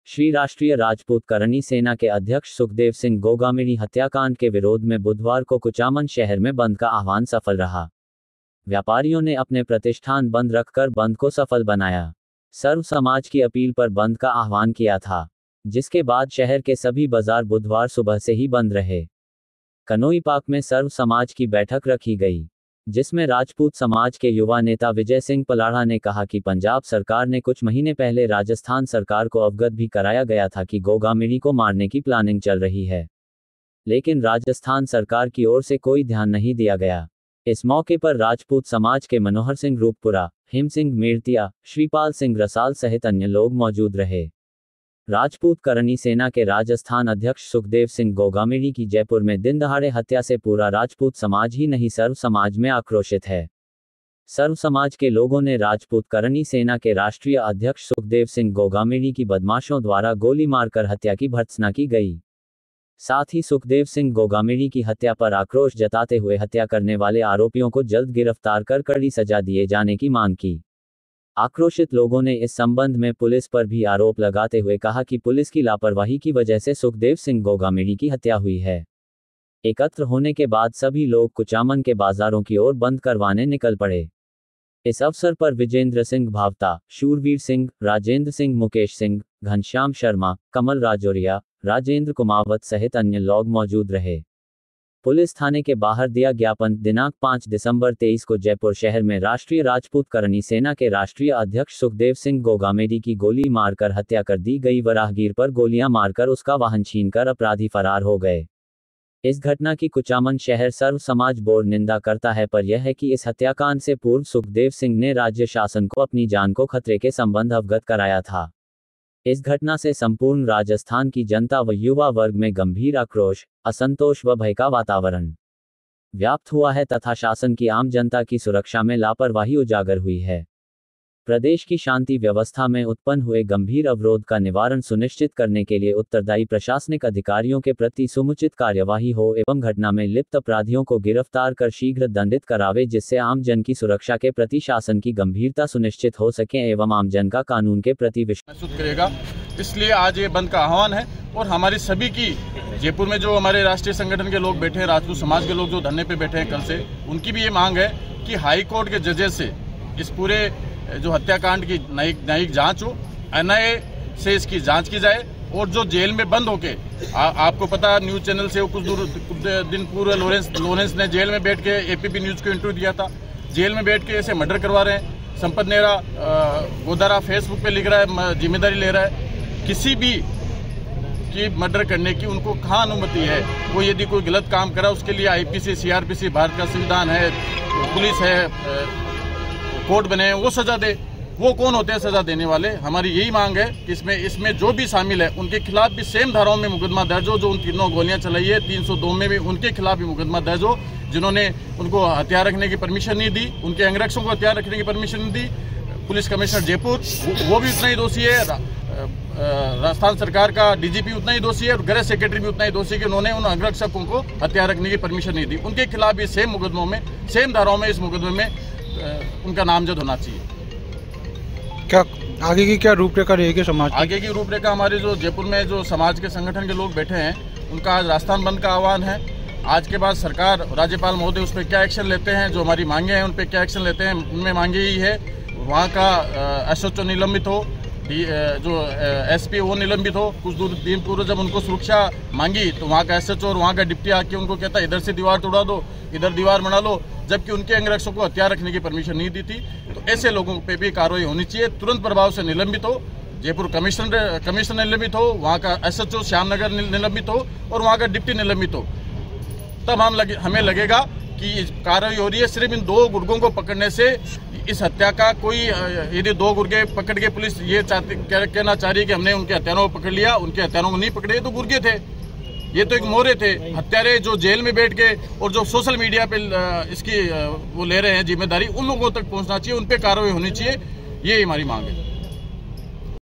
श्री राष्ट्रीय राजपूत करणी सेना के अध्यक्ष सुखदेव सिंह गोगामिणी हत्याकांड के विरोध में बुधवार को कुचामन शहर में बंद का आह्वान सफल रहा। व्यापारियों ने अपने प्रतिष्ठान बंद रखकर बंद को सफल बनाया। सर्व समाज की अपील पर बंद का आह्वान किया था, जिसके बाद शहर के सभी बाजार बुधवार सुबह से ही बंद रहे। कनोई पार्क में सर्व समाज की बैठक रखी गई, जिसमें राजपूत समाज के युवा नेता विजय सिंह पलाढ़ा ने कहा कि पंजाब सरकार ने कुछ महीने पहले राजस्थान सरकार को अवगत भी कराया गया था कि गोगामिणी को मारने की प्लानिंग चल रही है, लेकिन राजस्थान सरकार की ओर से कोई ध्यान नहीं दिया गया। इस मौके पर राजपूत समाज के मनोहर सिंह रूपपुरा, हिम सिंह मेड़तिया, श्रीपाल सिंह रसाल सहित अन्य लोग मौजूद रहे। राजपूत करणी सेना के राजस्थान अध्यक्ष सुखदेव सिंह गोगामिणी की जयपुर में दिन दहाड़े हत्या से पूरा राजपूत समाज ही नहीं सर्व समाज में आक्रोशित है। सर्व समाज के लोगों ने राजपूत करणी सेना के राष्ट्रीय अध्यक्ष सुखदेव सिंह गोगामिणी की बदमाशों द्वारा गोली मारकर हत्या की भर्त्सना की गई। साथ ही सुखदेव सिंह गोगामिणी की हत्या पर आक्रोश जताते हुए हत्या करने वाले आरोपियों को जल्द गिरफ्तार कर कड़ी सजा दिए जाने की मांग की। आक्रोशित लोगों ने इस संबंध में पुलिस पर भी आरोप लगाते हुए कहा कि पुलिस की लापरवाही की वजह से सुखदेव सिंह गोगामिणी की हत्या हुई है। एकत्र होने के बाद सभी लोग कुचामन के बाजारों की ओर बंद करवाने निकल पड़े। इस अवसर पर विजेंद्र सिंह भावता, शूरवीर सिंह, राजेंद्र सिंह, मुकेश सिंह, घनश्याम शर्मा, कमल राजौरिया, राजेंद्र कुमावत सहित अन्य लोग मौजूद रहे। पुलिस थाने के बाहर दिया ज्ञापन। दिनांक 5 दिसंबर 23 को जयपुर शहर में राष्ट्रीय राजपूत करणी सेना के राष्ट्रीय अध्यक्ष सुखदेव सिंह गोगामिणी की गोली मारकर हत्या कर दी गई। वराहगीर पर गोलियां मारकर उसका वाहन छीनकर अपराधी फरार हो गए। इस घटना की कुचामन शहर सर्व समाज बोर्ड निंदा करता है, पर यह है कि इस हत्याकांड से पूर्व सुखदेव सिंह ने राज्य शासन को अपनी जान को खतरे के संबंध अवगत कराया था। इस घटना से संपूर्ण राजस्थान की जनता व युवा वर्ग में गंभीर आक्रोश, असंतोष व भय का वातावरण व्याप्त हुआ है तथा शासन की आम जनता की सुरक्षा में लापरवाही उजागर हुई है। प्रदेश की शांति व्यवस्था में उत्पन्न हुए गंभीर अवरोध का निवारण सुनिश्चित करने के लिए उत्तरदायी प्रशासनिक अधिकारियों के प्रति समुचित कार्यवाही हो एवं घटना में लिप्त अपराधियों को गिरफ्तार कर शीघ्र दंडित करावे, जिससे आम जन की सुरक्षा के प्रति शासन की गंभीरता सुनिश्चित हो सके एवं आम जन का कानून के प्रति विश्वास करेगा। इसलिए आज ये बंद का आह्वान है और हमारी सभी की जयपुर में जो हमारे राष्ट्रीय संगठन के लोग बैठे हैं, राजपूत समाज के लोग जो धरने पे बैठे हैं कल से, उनकी भी ये मांग है कि हाई कोर्ट के जजेस से इस पूरे जो हत्याकांड की न्यायिक जांच हो, एनआईए से इसकी जांच की जाए और जो जेल में बंद होके आपको पता न्यूज चैनल से कुछ दिन पूर्व लॉरेंस ने जेल में बैठ के एपीपी न्यूज को इंटरव्यू दिया था। जेल में बैठ के ऐसे मर्डर करवा रहे हैं। संपत नेहरा गोदारा फेसबुक पे लिख रहा है, जिम्मेदारी ले रहा है। किसी भी की मर्डर करने की उनको कहाँ अनुमति है? वो यदि कोई गलत काम करा उसके लिए आईपीसी, सीआरपीसी, भारत का संविधान है, पुलिस है, कोर्ट बने हैं, वो सजा दे। वो कौन होते हैं सजा देने वाले? हमारी यही मांग है कि इसमें जो भी शामिल है उनके खिलाफ भी सेम धाराओं में मुकदमा दर्ज हो। जो उन तीनों गोलियां चलाई है 302 में भी उनके खिलाफ भी मुकदमा दर्ज हो, जिन्होंने उनको हथियार रखने की परमिशन नहीं दी, उनके अंगरक्षकों को हथियार रखने की परमिशन नहीं दी। पुलिस कमिश्नर जयपुर वो भी उतना ही दोषी है, राजस्थान सरकार का डीजीपी उतना ही दोषी है और गृह सेक्रेटरी भी उतना ही दोषी है कि उन्होंने उन अंगरक्षकों को हथियार रखने की परमिशन नहीं दी। उनके खिलाफ भी सेम मुकदमों में, सेम धाराओं में इस मुकदमे में उनका नामजद होना चाहिए। क्या आगे की क्या रूपरेखा रहेगी समाज? आगे की रूपरेखा हमारे जो जयपुर में जो समाज के संगठन के लोग बैठे हैं उनका आज राजस्थान बंद का आह्वान है। आज के बाद सरकार, राज्यपाल महोदय उस पर क्या एक्शन लेते हैं, जो हमारी मांगे हैं उन पर क्या एक्शन लेते हैं, उनमें मांगे ही है वहाँ का एसएचओ निलंबित हो, जो एसपी वो निलंबित हो। कुछ दिन पूर्व जब उनको सुरक्षा मांगी तो वहाँ का एसएचओ और वहाँ का डिप्टी आके उनको कहता इधर से दीवार तोड़ा दो, इधर दीवार बना लो, जबकि उनके अंगरक्षकों को हथियार रखने की परमिशन नहीं दी थी। तो ऐसे लोगों पे भी कार्रवाई होनी चाहिए, तुरंत प्रभाव से निलंबित हो। जयपुर कमिश्नर निलंबित हो, वहाँ का एसएचओ श्यामनगर निलंबित हो और वहाँ का डिप्टी निलंबित हो। तब हमें लगेगा कि कार्रवाई हो रही है। सिर्फ इन 2 गुर्गों को पकड़ने से इस हत्या का कोई, यदि 2 गुर्गे पकड़ के पुलिस ये कहना चाह रही है कि हमने उनके हत्यारों को पकड़ लिया, उनके हत्यारों को नहीं पकड़े, तो गुर्गे थे, ये तो एक मोहरे थे। हत्यारे जो जेल में बैठ के और जो सोशल मीडिया पे इसकी वो ले रहे हैं जिम्मेदारी, उन लोगों तक पहुंचना चाहिए, उन पे कार्रवाई होनी चाहिए। ये हमारी मांग है।